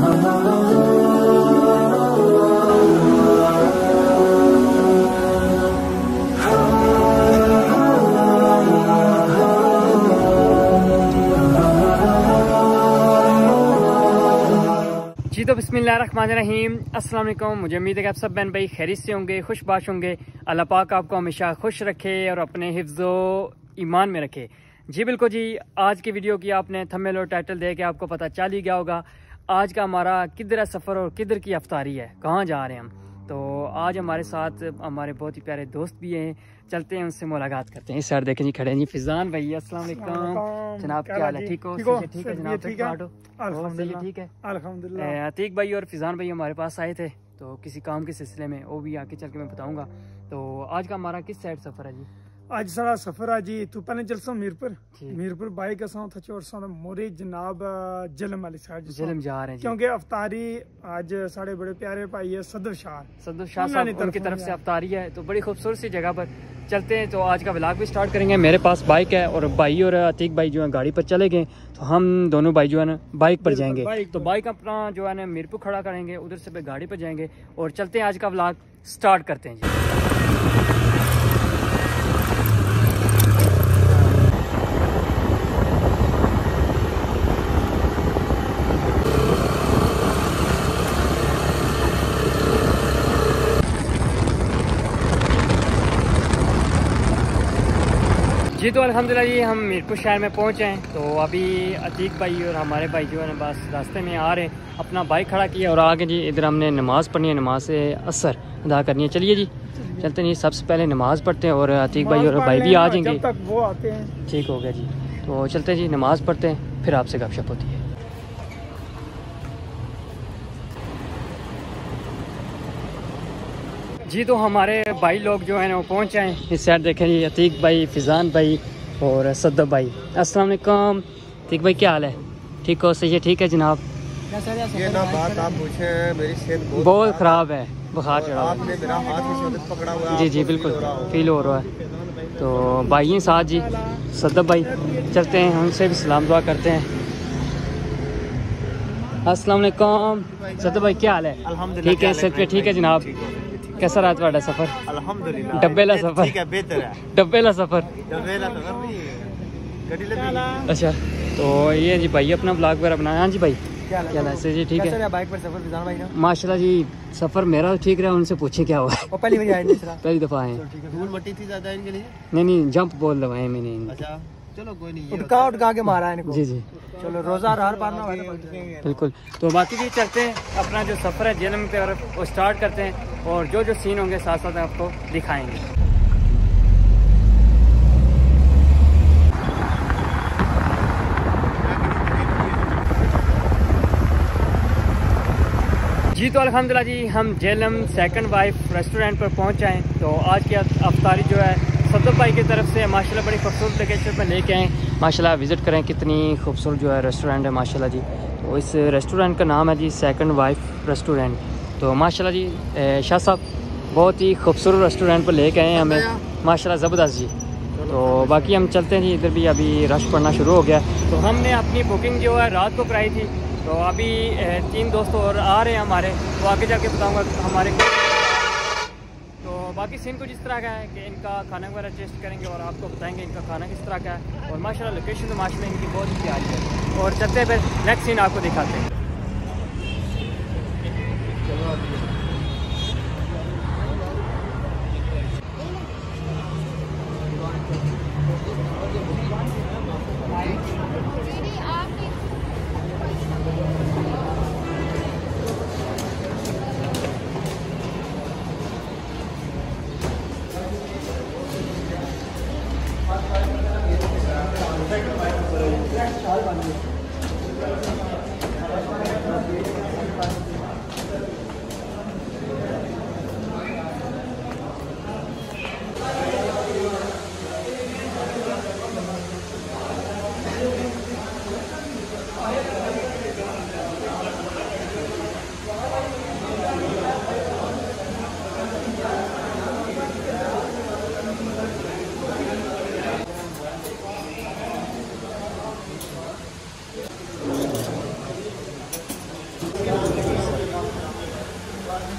जी तो बिस्मिल्लाहिर्रहमानिर्रहीम, अस्सलाम वालेकुम। मुझे उम्मीद है कि आप सब बहन भाई खैरियत से होंगे, खुशबाश होंगे। अल्लाह पाक आपको हमेशा खुश रखे और अपने हिफ्ज़ो ईमान में रखे। जी बिल्कुल जी, आज की वीडियो की आपने थंबनेल और टाइटल देख के आपको पता चल ही गया होगा आज का हमारा किधर है सफ़र और किधर की अफ्तारी है, कहाँ जा रहे हैं हम। तो आज हमारे साथ हमारे बहुत ही प्यारे दोस्त भी हैं, चलते हैं उनसे मुलाकात करते हैं। इस साइड देखें जी, खड़े हैं जी फिजान भाई। अस्सलाम वालेकुम जनाब, क्या हाल है? ठीक हो? ठीक है जनाब, ठीक है, ठीक है अल्हम्दुलिल्लाह। अतीक भाई और फिजान भाई हमारे पास आए थे तो किसी काम के सिलसिले में, वो भी आके चल के मैं बताऊंगा। तो आज का हमारा किस साइड सफ़र है जी? आज सारा सफर है जी, तू पहले चलसा मीरपुर बाइक के साथ और सारे मोरे जनाब जलम वाली साइड जलम जा रहे हैं क्योंकि अफ्तारी आज साढ़े बड़े प्यारे भाई है सदर शाह साहब उनकी तरफ से अफ्तारी है, तो बड़ी खूबसूरत सी जगह पर चलते हैं। तो आज का व्लॉग भी स्टार्ट करेंगे। मेरे पास बाइक है और भाई और अतीक भाई जो है गाड़ी पर चले गए, तो हम दोनों भाई जो है ना बाइक पर जाएंगे। तो बाइक अपना जो है ना मीरपुर खड़ा करेंगे, उधर से गाड़ी पर जाएंगे और चलते हैं। आज का व्लॉग स्टार्ट करते हैं जी। जी तो अल्हम्दुलिल्लाह जी हम मीरपुर शहर में पहुंचे हैं। तो अभी अतीक भाई और हमारे भाई जो है ना बस रास्ते में आ रहे, अपना बाइक खड़ा किया और आगे जी इधर हमने नमाज़ पढ़नी है, नमाज से असर अदा करनी है। चलिए जी चलते हैं। सबसे पहले नमाज़ पढ़ते हैं और अतीक भाई और भाई भी आ जाएंगे, जब तक वो आते हैं। ठीक हो गया जी। तो चलते हैं जी, नमाज़ पढ़ते हैं, फिर आपसे गपशप होती है। जी तो हमारे भाई लोग जो हैं वो पहुँच जाए। इस साइड देखें जी, अतीक भाई, फिजान भाई और सद्दब भाई। अस्सलाम वालेकुम। अतीक भाई क्या हाल है? ठीक हो? सही है, ठीक है जनाब। ये ना बात आप पूछे, मेरी सेहत बहुत ख़राब है, बुखार चढ़ा हुआ आपने मेरा हाथ पकड़ा हुआ है। जी जी बिल्कुल फील हो रहा है। तो भाई हैं साथ जी, सद्दब भाई। चलते हैं, उनसे भी सलाम दुआ करते हैं। अस्सलाम वालेकुम सद्दब भाई, क्या हाल है? ठीक है, सेहत पे ठीक है जनाब। कैसा रहा तुम्हारा सफर? अल्हम्दुलिल्लाह डब्बेला सफर? ठीक है, बेहतर है। डब्बेला सफर? डब्बेला सफर नहीं, गड्डी लगी। अच्छा, तो ये जी भाई अपना ब्लॉग वगैरह बनाया। हाँ जी भाई, क्या हाल है? जी ठीक है। बाइक पर सफर फिजान भाई ना? माशाल्लाह जी, सफर मेरा ठीक रहा। उनसे पूछे क्या हुआ है? पहली बार आए पहली दफा आए। धूल मट्टी थी ज्यादा इनके लिए? नहीं जंप बोल दवाए मैंने। अच्छा चलो कोई नहीं, उठका के मारा है इनको। जी जी चलो रोजा हर पारना बिल्कुल। तो बाकी जी चलते हैं, अपना जो सफ़र है जेलम की तरफ वो स्टार्ट करते हैं और जो जो सीन होंगे साथ साथ आपको दिखाएंगे। जी तो अल्हम्दुलिल्लाह जी हम जेलम सेकंड वाइफ रेस्टोरेंट पर पहुंच जाएँ। तो आज की अफ्तारी जो है सद्दब भाई की तरफ से माशाल्लाह बड़ी खूबसूरत लोकेशन पर लेके आए। माशाल्लाह विज़िट करें, कितनी खूबसूरत जो है रेस्टोरेंट है माशाल्लाह जी। तो इस रेस्टोरेंट का नाम है जी सेकंड वाइफ रेस्टोरेंट। तो माशाल्लाह जी शाह साहब बहुत ही खूबसूरत रेस्टोरेंट पर लेके आए हैं हमें, माशाल्लाह ज़बरदस्त जी। तो बाकी हम चलते हैं जी, इधर भी अभी रश पड़ना शुरू हो गया। तो हमने अपनी बुकिंग जो है रात को कराई थी। तो अभी 3 दोस्त और आ रहे हैं हमारे, तो आगे जाके बताऊँगा हमारे। बाकी सीन कुछ इस तरह का है कि इनका खाना वगैरह टेस्ट करेंगे और आपको बताएंगे इनका खाना किस तरह का है। और माशाल्लाह लोकेशन तो माशाल्लाह इनकी बहुत ही प्यारी है। और चलते हैं फिर नेक्स्ट सीन आपको दिखाते हैं।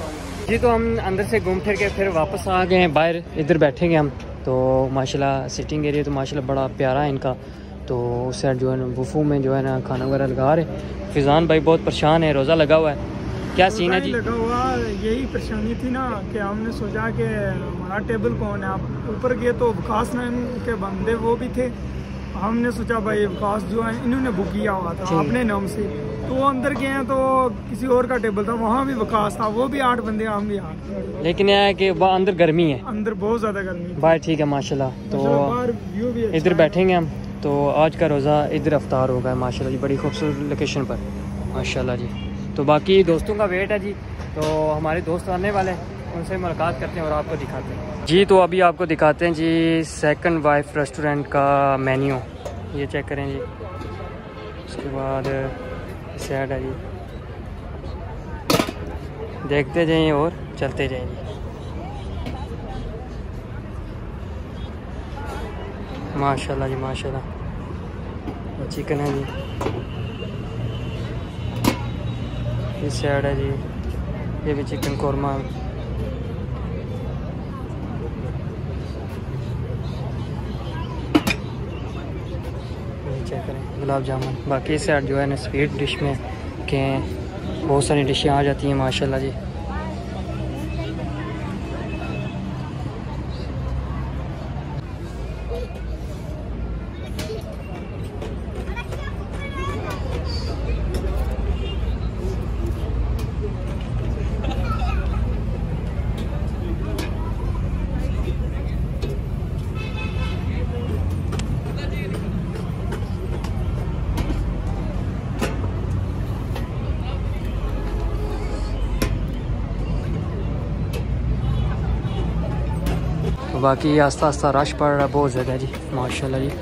जी तो हम अंदर से घूम फिर के फिर वापस आ गए हैं बाहर, इधर बैठेंगे हम। तो माशाल्लाह सिटिंग एरिया तो माशाल्लाह बड़ा प्यारा है इनका। तो उस साइड जो है ना बुफू में जो है ना खाना वगैरह लगा रहे। फिजान भाई बहुत परेशान है, रोज़ा लगा हुआ है। क्या सीन है जी? लगा हुआ, यही परेशानी थी ना कि हमने सोचा कि हमारा टेबल कौन है। आप ऊपर गए तो वकास नाम के बंदे वो भी थे। हमने सोचा भाई वकास जो है इन्होंने बुक किया हुआ था अपने नाम से। तो वो अंदर गए हैं तो किसी और का टेबल था, वहाँ भी वकास था, वो भी 8 बंदे, हम भी 8। लेकिन यह है कि वह अंदर गर्मी है, अंदर बहुत ज़्यादा गर्मी। बाहर ठीक है माशाल्लाह। तो इधर बैठेंगे हम। तो आज का रोज़ा इधर अफ्तार होगा माशाल्लाह जी, बड़ी खूबसूरत लोकेशन पर माशाल्लाह जी। तो बाकी दोस्तों का वेट है जी। तो हमारे दोस्त आने वाले हैं, उनसे मुलाकात करते हैं और आपको दिखाते हैं जी। तो अभी आपको दिखाते हैं जी सेकंड वाइफ रेस्टोरेंट का मेन्यू, ये चेक करें जी। उसके बाद सैड है जी, देखते जाइए और चलते जाइए जी। माशाल्लाह जी माशाल्लाह। चिकन है जी, इस साइड है जी, ये भी चिकन कौरमा है। चेक करें गुलाब जामुन। बाकी इस साइड जो है ना स्वीट डिश में के बहुत सारी डिशें आ जाती हैं माशाल्लाह जी। बाकी आस्ता आस्ता रश पड़ रहा है बहुत ज़्यादा जी माशाल्लाह जी।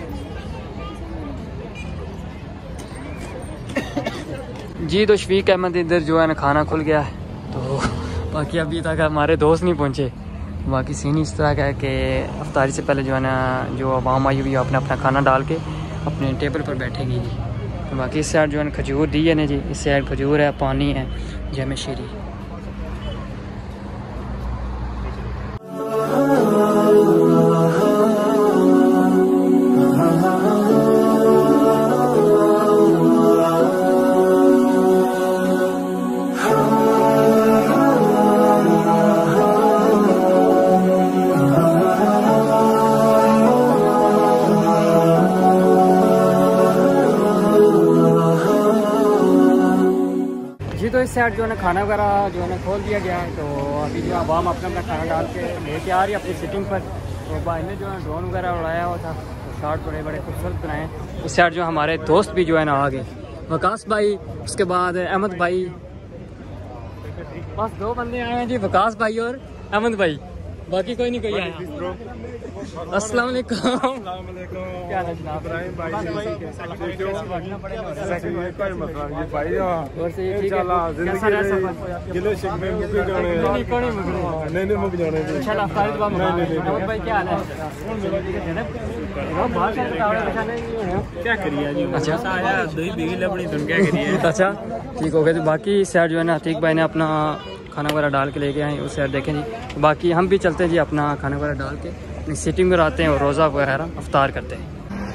जी तो शफीक अहमद इधर जो है ना खाना खुल गया है। तो बाकी अभी तक हमारे दोस्त नहीं पहुँचे। बाकी सीन इस तरह का है कि अफ्तारी से पहले जो है ना जो आवाम आई हुई है अपना अपना खाना डाल के अपने टेबल पर बैठेगी जी। तो बाकी इस साइड जो है ना खजूर दी है ना जी, इस साइड खजूर है, पानी है, जमे शीरी। तो इस साइड जो है ना खाना वगैरह जो है ना खोल दिया गया है। तो अभी जो आवाम अपना अपना खाना डाल के लेके आ रही है अपनी सिटिंग पर। तो भाई ने जो है ड्रोन वगैरह उड़ाया हुआ था, तो शॉट बड़े बड़े खूबसूरत बनाए। इस साइड जो हमारे दोस्त भी जो है ना आ गए, वकास भाई, उसके बाद अहमद भाई, बस 2 बंदे आए हैं जी, वकास भाई और अहमद भाई, बाकी कोई नहीं कोई आया। अस्सलाम वालेकुम। क्या हाल है जनाब? अच्छा ठीक हो गया। तो बाकी साइड जो है ना अतीक भाई ने अपना खाना वगैरह डाल के लेके आए, उस साइड देखें जी। बाकी हम भी चलते हैं जी, अपना खाना वगैरह डाल के अपनी सिटिंग में आते हैं और रोज़ा वगैरह अफ्तार करते हैं।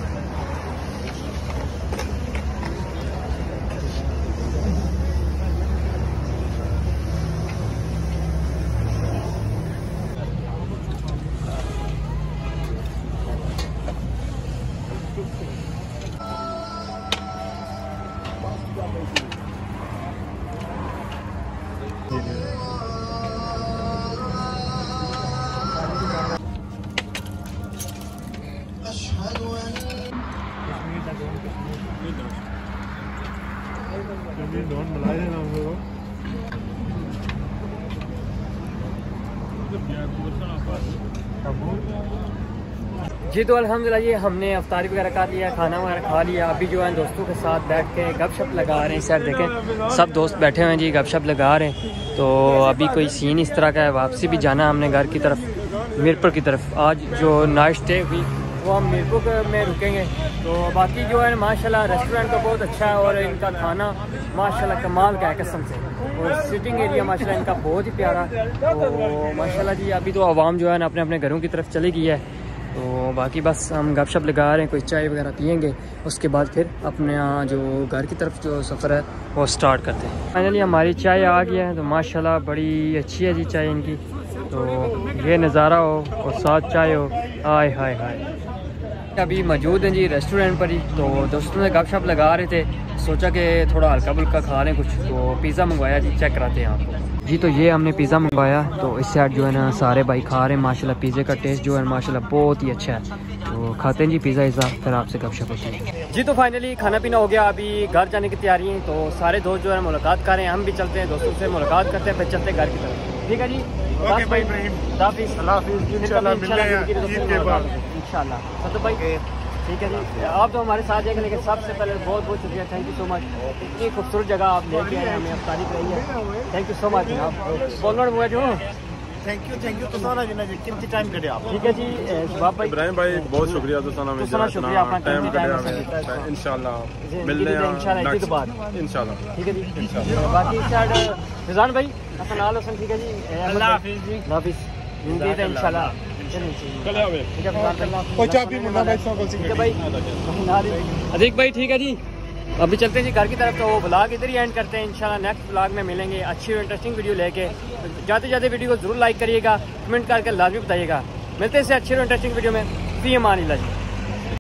जी तो अल्हम्दुलिल्लाह ये हमने अफ्तारी वगैरह कर लिया, खाना वगैरह खा लिया। अभी जो है दोस्तों के साथ बैठ के गपशप लगा रहे हैं। सर देखें सब दोस्त बैठे हुए हैं जी, गपशप लगा रहे हैं। तो अभी कोई सीन इस तरह का है, वापसी भी जाना है हमने घर की तरफ, मीरपुर की तरफ। आज जो नाइट स्टे हुई वो हम मीरपुर में रुकेंगे। तो बाकी जो है माशाल्लाह रेस्टोरेंट तो बहुत अच्छा है और इनका खाना माशाल्लाह कमाल का है कसम से, और सिटिंग एरिया माशाल्लाह इनका बहुत ही प्यारा। तो माशाल्लाह जी अभी तो आवाम जो है ना अपने अपने घरों की तरफ चली गई है, तो बाकी बस हम गपशप लगा रहे हैं, कोई चाय वगैरह पियेंगे, उसके बाद फिर अपने यहाँ जो घर की तरफ जो सफ़र है वो स्टार्ट करते हैं। फाइनली हमारी चाय आ गई है, तो माशाल्लाह बड़ी अच्छी है जी चाय इनकी। तो ये नज़ारा हो और साथ चाय हो, आय हाय हाय। अभी मौजूद हैं जी रेस्टोरेंट पर ही, तो दोस्तों से गपशप लगा रहे थे, सोचा कि थोड़ा हल्का फुल्का खा लें कुछ, तो पिज़्ज़ा मंगवाया जी, चेक कराते हैं आपको जी। तो ये हमने पिज़्ज़ा मंगवाया, तो इस साइड जो है ना सारे भाई खा रहे हैं माशाल्लाह। पिज़्ज़े का टेस्ट जो है माशाल्लाह बहुत ही अच्छा है, तो खाते हैं जी पिज़्ज़ा इज़्ज़ा, फिर आपसे गपशप होती है जी। तो फाइनली खाना पीना हो गया, अभी घर जाने की तैयारी है, तो सारे दोस्त जो है मुलाकात कर रहे हैं, हम भी चलते हैं दोस्तों से मुलाकात करते हैं, फिर चलते हैं घर की तरफ। ठीक है जी, ओके भाई इब्राहिम, इंशाल्लाह सतुब भाई ठीक है जी। आप तो हमारे साथ जाएंगे, लेकिन सबसे पहले बहुत बहुत शुक्रिया, थैंक यू सो मच। इतनी खूबसूरत जगह आप लेके आए, हमें अब तारीफ रही है, थैंक यू सो मच। आप बोलना हुआ जो थैंक यू तो सारा जी ना जी कितनी टाइम करे आप। ठीक है जी शबाब भाई, इब्राहिम भाई बहुत शुक्रिया तो सारा में शुक्रिया अपना टाइम टाइम इंशाल्लाह मिलने हैं इंशाल्लाह इसके बाद इंशाल्लाह। ठीक है जी इंशाल्लाह। बाकी साइड रिजवान भाई हसन हसन ठीक है जी, अल्लाह हाफिज़ जी, अल्लाह हाफिज़, उम्मीद है इंशाल्लाह अदीक भाई ठीक है जी। अभी चलते हैं जी घर की तरफ, तो वो ब्लॉग इधर ही एंड करते हैं, इंशाल्लाह नेक्स्ट ब्लॉग में मिलेंगे अच्छी और इंटरेस्टिंग वीडियो लेके। जाते जाते वीडियो को जरूर लाइक करिएगा, कमेंट करके लाजमी बताइएगा। मिलते हैं इससे अच्छी और इंटरेस्टिंग वीडियो में। फी अमान अल्लाह जी।